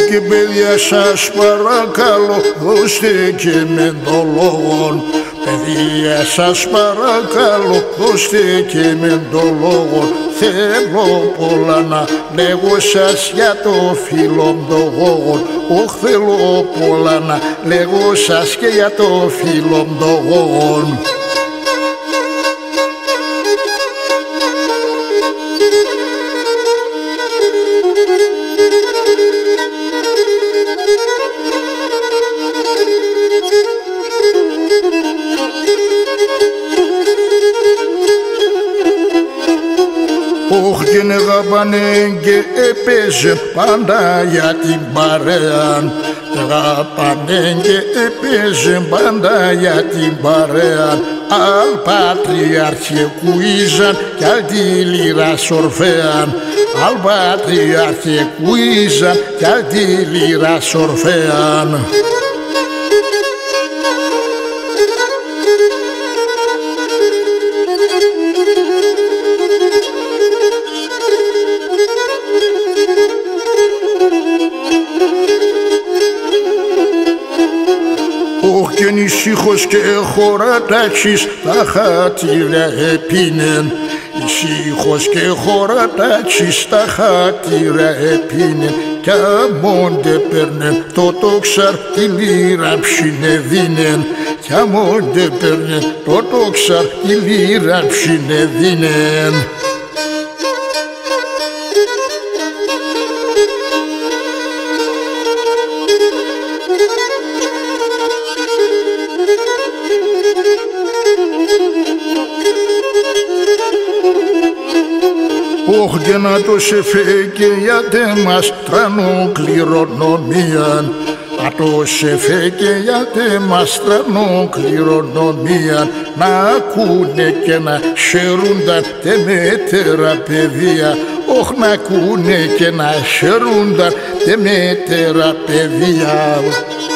Και παιδιά σας παρακαλώ δώστε και με το λόγο. Παιδιά σας παρακαλώ δώστε και με το λόγο. Θέλω πολλά να λέγω σας για το φίλο το γόγον. Όχ θέλω πολλά να λέγω σας και για το φίλο το γόγον. Όχ και αγαπάνε και έπαιζε πάντα για την παρέα. Αγαπάνε και έπαιζε πάντα για την παρέα. Αλ πατριάρχε κουίζαν κι αλ τη λύρα σορφέαν. Αλ πατριάρχε κουίζαν κι αλ τη λύρα σορφέαν. Όχ και ησύχος και χωρατάξεις τα χατήρια επίνεν. Ησύχος και χωρατάξεις τα χατήρια επίνεν. Κι αμόντε παίρνεν το τόξαρ τη λύρα ψινεδίνεν. Κι αμόντε παίρνεν το τόξαρ τη λύρα ψινεδίνεν. Όχ και να το σε φέγγε γιατί μας τρανώ κληρονομίαν. Να το σε φέγγε γιατί μας τρανώ κληρονομίαν. Να ακούνε και να χαιρούνταν τε μέτερα παιδεία. Όχ να ακούνε και να χαιρούνταν τε μέτερα παιδεία.